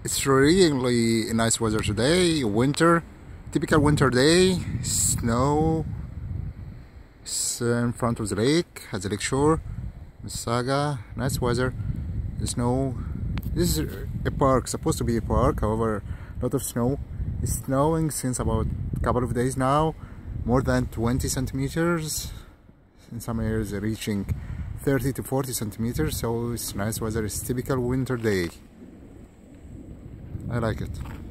It's really nice weather today. Winter, typical winter day. Snow. It's in front of the lake, at the lake shore. Mississauga. Nice weather. The snow. This is a park, supposed to be a park. However, a lot of snow. It's snowing since about a couple of days now. More than 20 centimeters. In some areas, reaching 30 to 40 centimeters. So it's nice weather. It's typical winter day. I like it.